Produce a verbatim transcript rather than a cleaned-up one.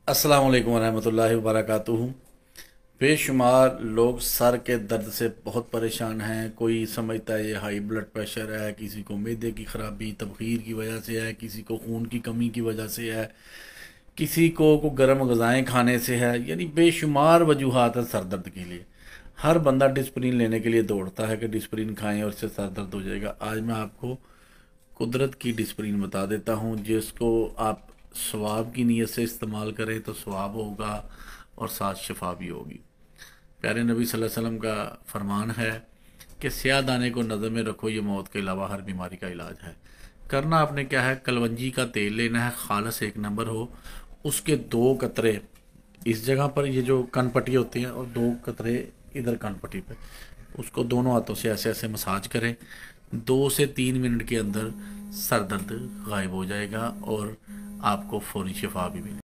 अस्सलाम वालेकुम वरहमतुल्लाहि वबरकातुहू। बे शुमार लोग सर के दर्द से बहुत परेशान हैं। कोई समझता है ये हाई ब्लड प्रेशर है, किसी को मैदे की ख़राबी तबखीर की वजह से है, किसी को खून की कमी की वजह से है, किसी को को गर्म ग़िज़ाएँ खाने से है। यानी बेशुमार वजूहात है सर दर्द के लिए। हर बंदा डिस्प्रिन लेने के लिए दौड़ता है कि डिस्प्रिन खाएं और इससे सर दर्द हो जाएगा। आज मैं आपको कुदरत की डिस्प्रिन बता देता हूँ, जिसको आप सवाब की नीयत से इस्तेमाल करें तो सवाब होगा और साथ शफा भी होगी। प्यारे नबी सल्लल्लाहु अलैहि वसल्लम का फरमान है कि स्याह दाने को नज़र में रखो, ये मौत के अलावा हर बीमारी का इलाज है। करना आपने क्या है, कलवंजी का तेल लेना है, खालस एक नंबर हो। उसके दो कतरे इस जगह पर, ये जो कनपट्टी होती है, और दो कतरे इधर कनपट्टी पे। उसको दोनों हाथों से ऐसे ऐसे मसाज करें। दो से तीन मिनट के अंदर सर दर्द गायब हो जाएगा और आपको फौरी शिफा भी मिलेगी।